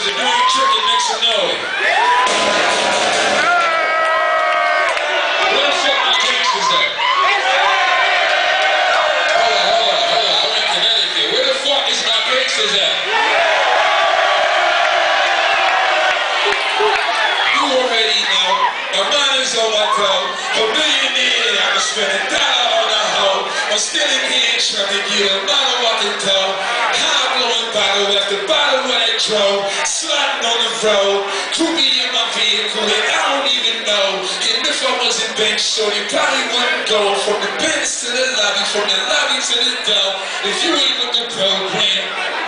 Fellas, if you ain't tricking, make some noise. Where the fuck my gangsters at? Hold on. I'm in Connecticut. Where the fuck is my gangsters at? You already know. My mind is on my toe. A millionaire, I'm spending $1 on a hoe. I'm still in here trying to get a bottle off the toe. High blowing bottle after bottle when I drove. Sliding on the road. Groupie in my vehicle that I don't even know. And if I wasn't big shorty, probably wouldn't go. From the Benz to the lobby, from the lobby to the door. If you ain't with the program.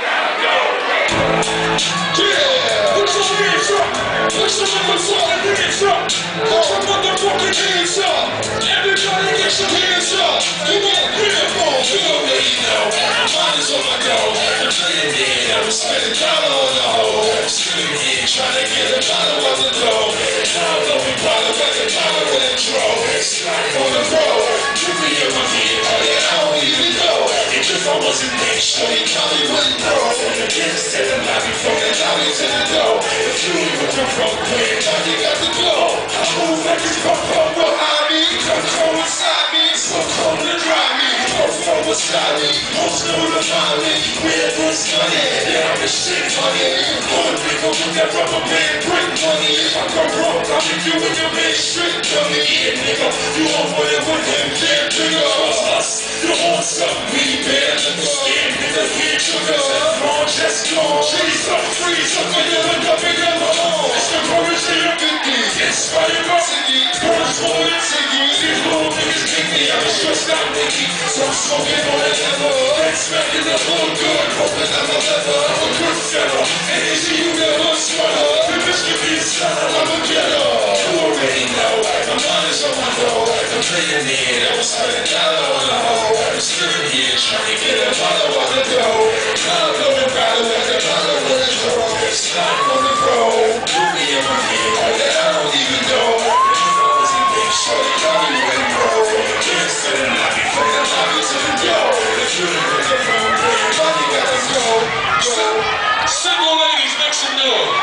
Yeah, put your hands up. Put your motherfucking hands up. Put your motherfucking hands up. Everybody get your hands up. Come on, you already know. Mine is on my dough. I'm millionaire, I'm spending $1 on the hoe. I'm sitting here trying to get a bottle of the dough. I'm blowing bottle like a bottle with a draw. Sliding on the road. You be in my vehicle, yeah, I don't even know. And if I wasn't big, shorty probably wouldn't know. From the Benz to the lobby, from the lobby to the door. If you ain't with the program, now you got to go. I move like it's pop behind me. Come from inside me, so cold to drive me. Come from beside me, most know to find me. Where was money? Yeah, I'm the shit money. One nigga with that rubber band, brick money. If I go broke, I'll make you and your man straight dummy. Yeah, nigga, you over there with him, damn nigga. Us, you want some weed, man? Skin nigga, here sugar. Long, just long. Cheese up, freeze up, and you look up in your home. It's the courage of your 50s. Inspired by Ziggy. Burns for the Ziggy. These little niggas kick me. I'm stressed out, Nicky. So I'm smoking on that level. And smacking the whole good. Hoping I'm a leather. I'm a good setter. Energy you never sweater. The bitch can be a seller. I'm a getter. You already know. My mind is on my dough. I'm millionaire. I'm spending $1 on the hoe. I'm still here trying to get a bottle of the dough. I'm blowing bottle at the bottle with a draw. Sliding on the road. You be in my vehicle that I don't even know. If I wasn't big, shorty probably wouldn't grow. From the Benz to the lobby, from the lobby to the door. If you ain't with the program, now you got to go. Single ladies, make some noise.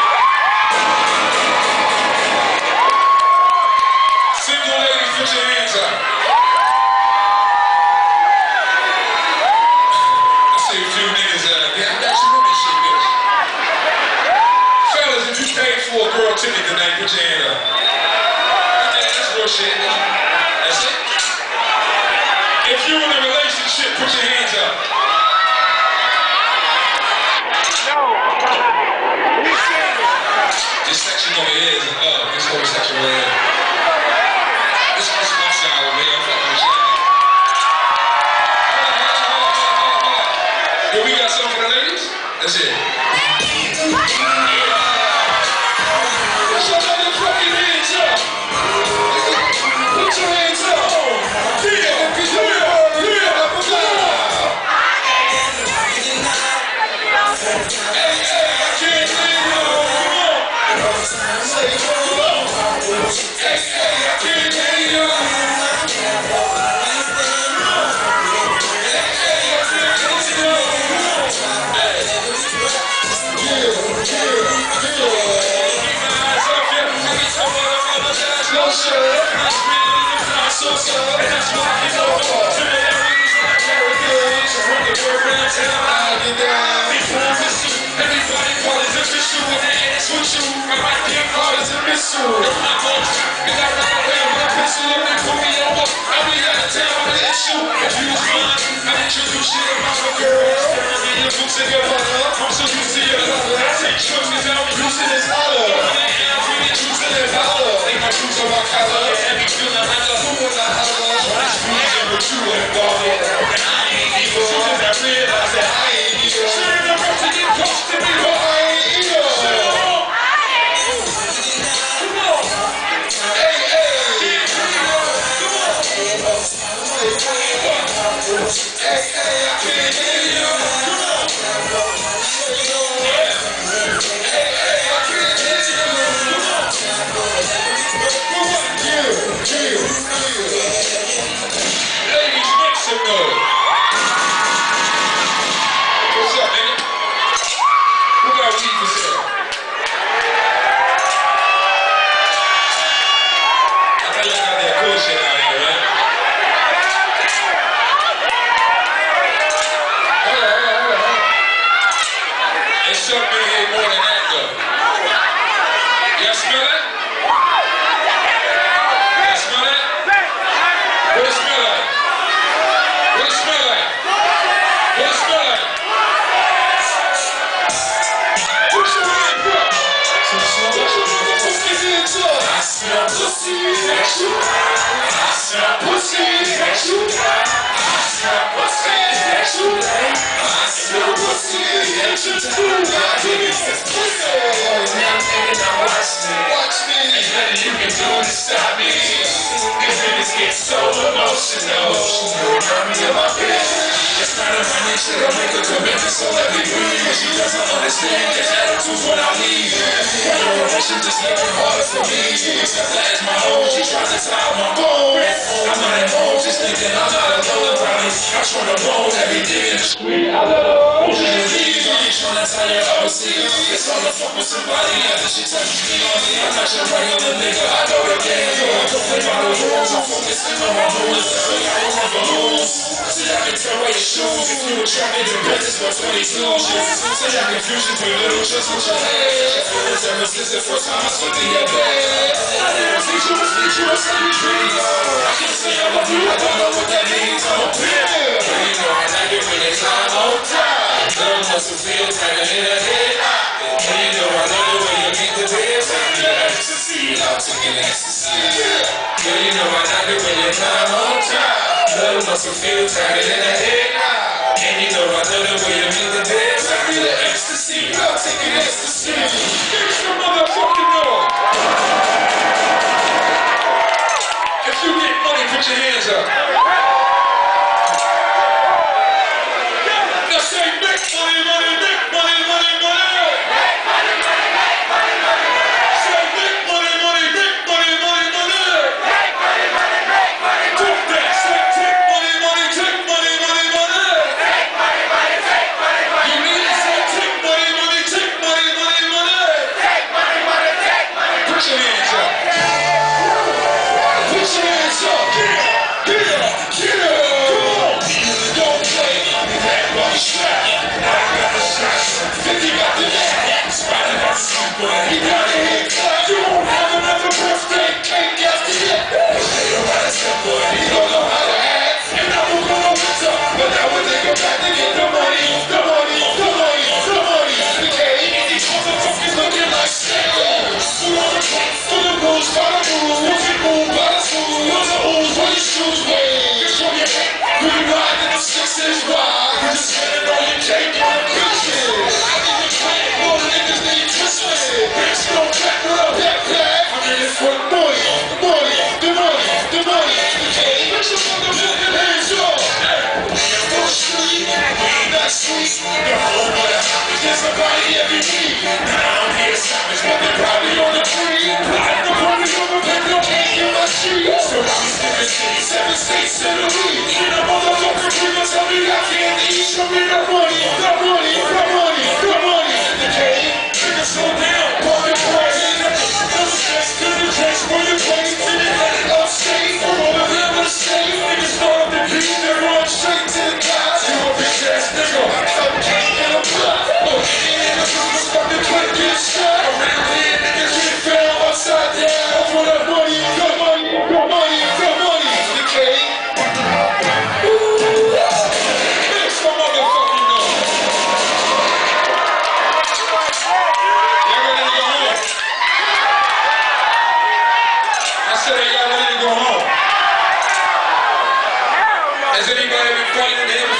Single ladies, put your hands up. I see a few niggas I got some women shit, bitch. Fellas, if you paid for a girl ticket tonight, put your hand up. Okay, that's real shit. That's it. If you're in a relationship, put your hands up. This section over here is this whole section over here. This is my side over here. I'm fucking with you. Yo, we got something for the ladies? That's it. Put your motherfucking hands up. Put your hands up. Hey, I can't hear you. Come on. pussy, is that you? I smell pussy, is that you? I smell pussy, is that you? I smell pussy, is that you too? My niggas is pussy. Now nigga, now watch me. Ain't nothing you can do to stop me. These niggas get so emotional. Remind me of my bitch. It's not a money shit, I make a commitment so let me breathe. But she doesn't understand that attitude's what I need. The relation just making harder for me. That's my home, she tries to tie my bones. I'm not at home, just thinking I'm not alone. Probably I try to roll every day in the street. I love her. She's trying to tie her up, see. It's all the fuck with somebody after she touches me on me. I'm not your regular nigga, I know the game. I don't play by the rules, I'm focusing on my moves. So I don't want to lose. See, I can tell by your shoes if you attracted to business for 22 years. Say I confusion between little tricks with your head. It's ever since the first time I slipped in your bed. I didn't teach you, I said you trees. I can't say I love you, I don't know what that means. I'm a pimp. But you know I like it when they climb on top. Love must feel kind of in the head. And you know I love the way you make the bed. Take the ecstasy, I'm taking ecstasy. Girl, you know I like it when you climb on top. Love must feel tighter than a head. And you know I love the way you make the bed. Take me the ecstasy, I'm taking ecstasy. Give some motherfucking noise. If you get money, put your hands up. Now say make money, money, make money, money, money. Make money, money, make money, money, money. Say make money, money, make money, money, money. Make money, money, make money, money. Take that. Say take money, money, take money, money, money. Take money, money, take money, money. You need to say take money, money, take money, money, money. Take money, money, take money. Put your hands up. Put your hands up. Get up, get up. Come on. Don't play. That money strap. I got the shots. 50 got the net. Spotted on super. He got a head clap. You won't have another birthday cake after that. They don't got a step boy. He don't know how to act. And I will go to winter. But now when they go back to get the money, the money, the money, the money. The cake. And these motherfuckers looking like snails. Full on the cake, full of rules, by the rules. What's it move, by the school. What's the ooze, what your shoes weigh? Just from your head. When you ride in the 6 wide. You just spending all your cake on the bitches. I think the cake more niggas need twisted. Bitch, don't back her up that back. I'm in it for the money, the money, the money, the money. The cake. Put your motherfucking hands up. For the street, we ain't that sweet. The whole world happens, there's somebody every week. Now I'm here savage, but they're probably on the tree. Like the party over, baby, don't cake in my street. So I'm living cities, 7 states in a week. And a motherfucker people tell me I can't eat. Show me the money, the money, the money, the money. The cake, niggas slow down, pump it price. No stress to the chest for your place. And they let it upstate. For all the never state. Niggas start up the beat, they run straight to the top. You a bitch ass nigga, some cake in a block. Oh, and the people's fucking quick get shot. Around here, niggas get found upside down. For the money, the money, the money, the money. The cake. Make some motherfucking noise. Y'all ready to go home? I said, y'all ready to go home? Has anybody been fighting in